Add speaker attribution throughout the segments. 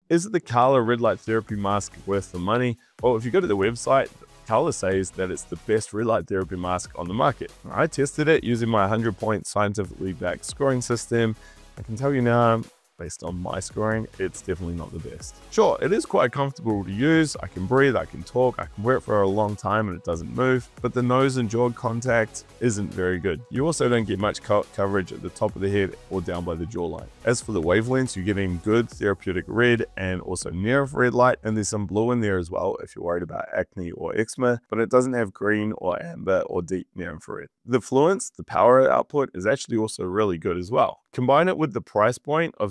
Speaker 1: Is the Color red light therapy mask worth the money? Well, if you go to the website, Color says that it's the best red light therapy mask on the market. I tested it using my 100-point scientifically backed scoring system. I can tell you now, based on my scoring, it's definitely not the best. Sure, it is quite comfortable to use. I can breathe, I can talk, I can wear it for a long time and it doesn't move, but the nose and jaw contact isn't very good. You also don't get much coverage at the top of the head or down by the jawline. As for the wavelengths, you're getting good therapeutic red and also near-infrared light, and there's some blue in there as well if you're worried about acne or eczema, but it doesn't have green or amber or deep near-infrared. The fluence, the power output, is actually also really good as well. Combine it with the price point of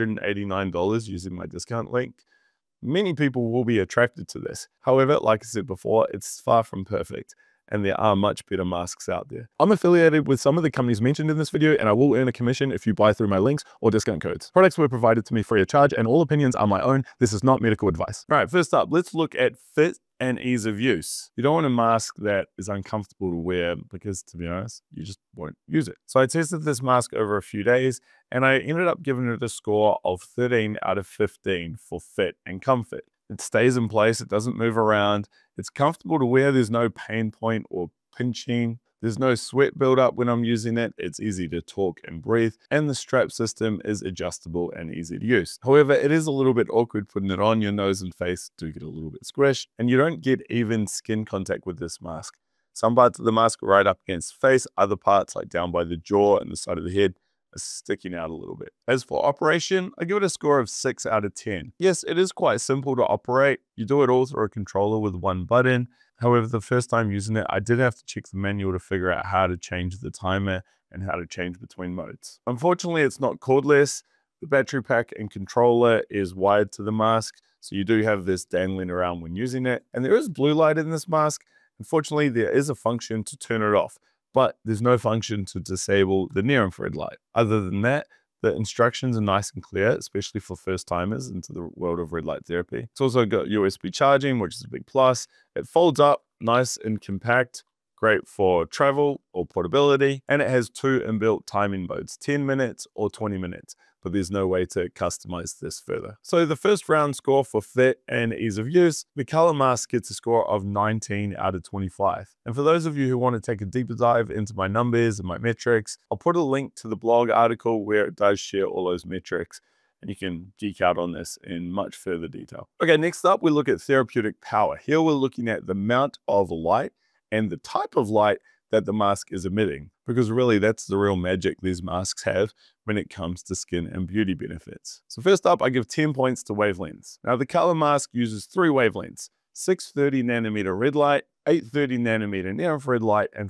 Speaker 1: $289 using my discount link, many people will be attracted to this. However, like I said before, it's far from perfect, and there are much better masks out there. I'm affiliated with some of the companies mentioned in this video, and I will earn a commission if you buy through my links or discount codes. Products were provided to me free of charge, and all opinions are my own. This is not medical advice. All right, first up, let's look at fit and ease of use. You don't want a mask that is uncomfortable to wear because, to be honest, you just won't use it. So I tested this mask over a few days and I ended up giving it a score of 13 out of 15 for fit and comfort. It stays in place, it doesn't move around, it's comfortable to wear, there's no pain point or pinching. There's no sweat buildup when I'm using it. It's easy to talk and breathe, and the strap system is adjustable and easy to use. However, it is a little bit awkward putting it on. Your nose and face do get a little bit squished, and you don't get even skin contact with this mask. Some parts of the mask are right up against the face, other parts like down by the jaw and the side of the head are sticking out a little bit. As for operation, I give it a score of 6 out of 10. Yes, it is quite simple to operate. You do it all through a controller with one button. However, the first time using it, I did have to check the manual to figure out how to change the timer and how to change between modes. Unfortunately, it's not cordless. The battery pack and controller is wired to the mask, so you do have this dangling around when using it. And there is blue light in this mask. Unfortunately, there is a function to turn it off, but there's no function to disable the near-infrared light. Other than that, the instructions are nice and clear, especially for first timers into the world of red light therapy. It's also got USB charging, which is a big plus. It folds up nice and compact, great for travel or portability. And it has 2 inbuilt timing modes, 10 minutes or 20 minutes, but there's no way to customize this further. So the first round score for fit and ease of use, the Color mask gets a score of 19 out of 25. And for those of you who want to take a deeper dive into my numbers and my metrics, I'll put a link to the blog article where it does share all those metrics, and you can geek out on this in much further detail. Okay, next up, we look at therapeutic power. Here we're looking at the amount of light and the type of light that the mask is emitting, because really that's the real magic these masks have when it comes to skin and beauty benefits. So first up, I give 10 points to wavelengths. Now the Color mask uses 3 wavelengths, 630 nanometer red light, 830 nanometer near-infrared light, and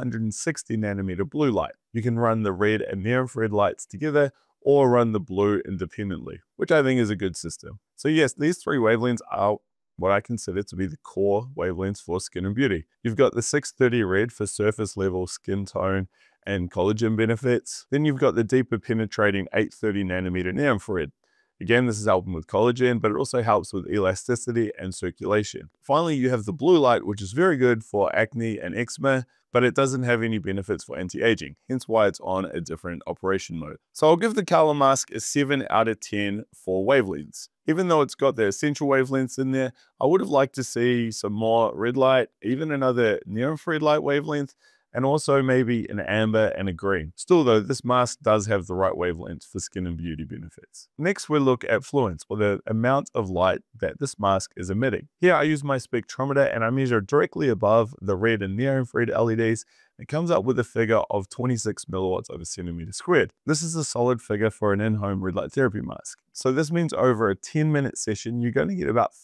Speaker 1: 460 nanometer blue light. You can run the red and near-infrared lights together or run the blue independently, which I think is a good system. So yes, these 3 wavelengths are what I consider to be the core wavelengths for skin and beauty. You've got the 630 red for surface level skin tone and collagen benefits. Then you've got the deeper penetrating 830 nanometer near-infrared. Again, this is helping with collagen, but it also helps with elasticity and circulation. Finally, you have the blue light, which is very good for acne and eczema, but it doesn't have any benefits for anti-aging, hence why it's on a different operation mode. So I'll give the Color mask a 7 out of 10 for wavelengths. Even though it's got the essential wavelengths in there, I would have liked to see some more red light, even another near-infrared light wavelength, and also maybe an amber and a green. Still though, this mask does have the right wavelengths for skin and beauty benefits. Next, we'll look at fluence, or the amount of light that this mask is emitting. Here I use my spectrometer and I measure directly above the red and near-infrared LEDs. It comes up with a figure of 26 milliwatts over centimeter squared. This is a solid figure for an in-home red light therapy mask. So this means over a 10-minute session, you're going to get about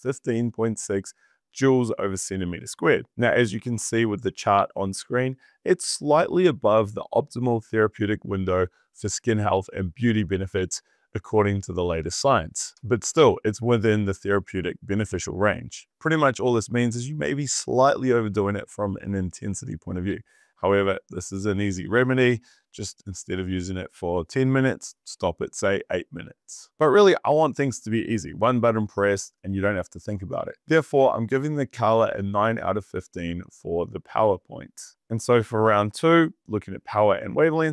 Speaker 1: 15.6 joules over centimeter squared. Now, as you can see with the chart on screen, it's slightly above the optimal therapeutic window for skin health and beauty benefits according to the latest science. But still, it's within the therapeutic beneficial range. Pretty much all this means is you may be slightly overdoing it from an intensity point of view. However, this is an easy remedy. Just instead of using it for 10 minutes, stop at say 8 minutes. But really, I want things to be easy. One button press and you don't have to think about it. Therefore, I'm giving the Color a 9 out of 15 for the power points. And so for round 2, looking at power and wavelengths,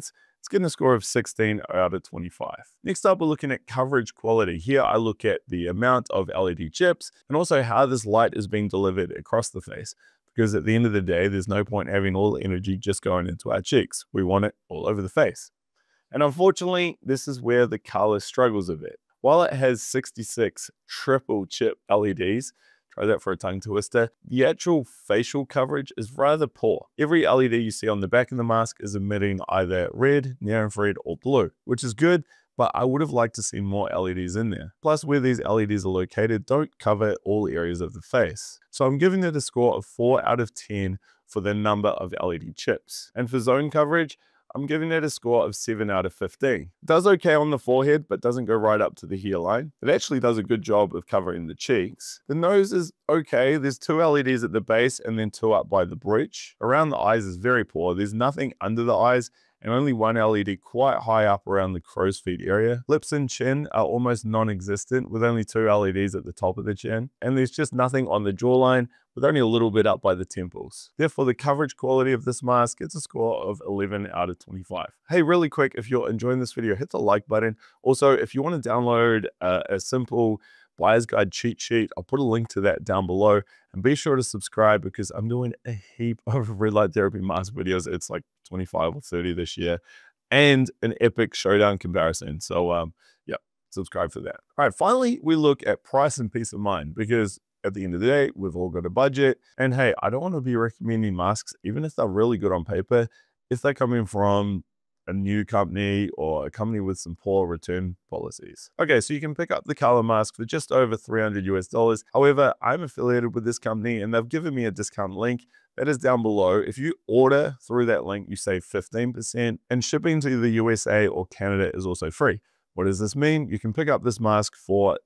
Speaker 1: It's getting a score of 16 out of 25. Next up, we're looking at coverage quality. Here, I look at the amount of LED chips and also how this light is being delivered across the face. Because at the end of the day, there's no point having all the energy just going into our cheeks. We want it all over the face. And unfortunately, this is where the color struggles a bit. While it has 66 triple chip LEDs, try that for a tongue twister, the actual facial coverage is rather poor. Every LED you see on the back of the mask is emitting either red, near-infrared, or blue, which is good, but I would have liked to see more LEDs in there. Plus, where these LEDs are located don't cover all areas of the face. So I'm giving it a score of 4 out of 10 for the number of LED chips. And for zone coverage, I'm giving it a score of 7 out of 15. It does okay on the forehead, but doesn't go right up to the hairline. It actually does a good job of covering the cheeks. The nose is okay. There's 2 LEDs at the base and then 2 up by the bridge. Around the eyes is very poor. There's nothing under the eyes and only 1 LED quite high up around the crow's feet area. Lips and chin are almost non-existent with only 2 LEDs at the top of the chin. And there's just nothing on the jawline with only a little bit up by the temples. Therefore, the coverage quality of this mask gets a score of 11 out of 25. Hey, really quick, if you're enjoying this video, hit the like button. Also, if you want to download a simple buyer's guide cheat sheet, I'll put a link to that down below. And be sure to subscribe because I'm doing a heap of red light therapy mask videos. It's like 25 or 30 this year and an epic showdown comparison. So yeah, subscribe for that. All right, finally, we look at price and peace of mind because at the end of the day, we've all got a budget. And hey, I don't want to be recommending masks, even if they're really good on paper, if they're coming from a new company or a company with some poor return policies. Okay, so you can pick up the color mask for just over $300 US. However, I'm affiliated with this company and they've given me a discount link that is down below. If you order through that link, you save 15% and shipping to the USA or Canada is also free. What does this mean? You can pick up this mask for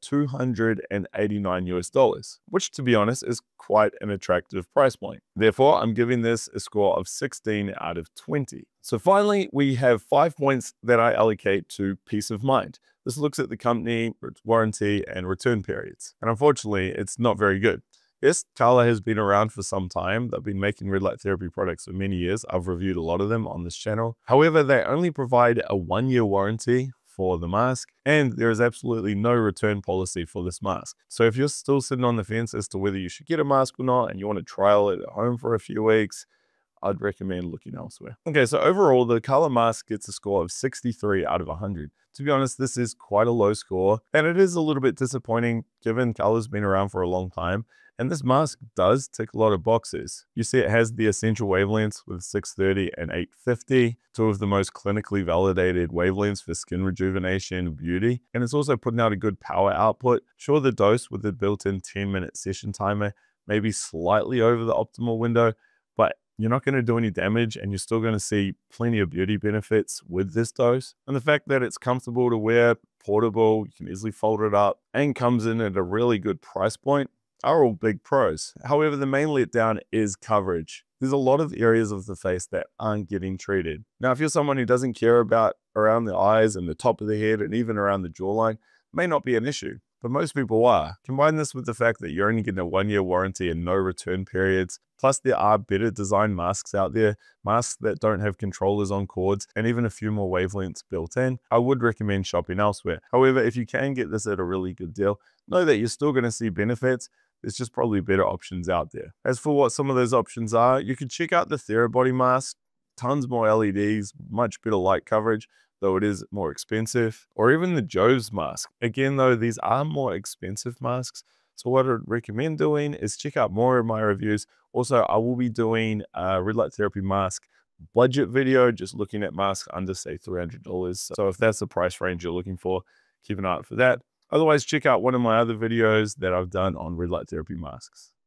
Speaker 1: $289 US, which to be honest is quite an attractive price point. Therefore, I'm giving this a score of 16 out of 20. So finally, we have 5 points that I allocate to peace of mind. This looks at the company, its warranty, and return periods. And unfortunately, it's not very good. Yes, Kala has been around for some time. They've been making red light therapy products for many years. I've reviewed a lot of them on this channel. However, they only provide a 1-year warranty for the mask, and there is absolutely no return policy for this mask. So if you're still sitting on the fence as to whether you should get a mask or not, and you want to trial it at home for a few weeks, I'd recommend looking elsewhere. Okay, so overall, the color mask gets a score of 63 out of 100. To be honest, this is quite a low score, and it is a little bit disappointing given color's been around for a long time. And this mask does tick a lot of boxes. You see it has the essential wavelengths with 630 and 850, 2 of the most clinically validated wavelengths for skin rejuvenation and beauty. And it's also putting out a good power output. Sure, the dose with the built-in 10-minute session timer may be slightly over the optimal window, but you're not going to do any damage and you're still going to see plenty of beauty benefits with this dose. And the fact that it's comfortable to wear, portable, you can easily fold it up, and comes in at a really good price point are all big pros. However, the main letdown is coverage. There's a lot of areas of the face that aren't getting treated. Now, if you're someone who doesn't care about around the eyes and the top of the head and even around the jawline, may not be an issue, but most people are. Combine this with the fact that you're only getting a 1-year warranty and no return periods. Plus, there are better designed masks out there, masks that don't have controllers on cords and even a few more wavelengths built in. I would recommend shopping elsewhere. However, if you can get this at a really good deal, know that you're still going to see benefits. There's just probably better options out there. As for what some of those options are, you could check out the Therabody mask, tons more LEDs, much better light coverage, though it is more expensive, or even the Jove's mask. Again, though, these are more expensive masks. So what I'd recommend doing is check out more of my reviews. Also, I will be doing a red light therapy mask budget video, just looking at masks under say $300. So if that's the price range you're looking for, keep an eye out for that. Otherwise, check out one of my other videos that I've done on red light therapy masks.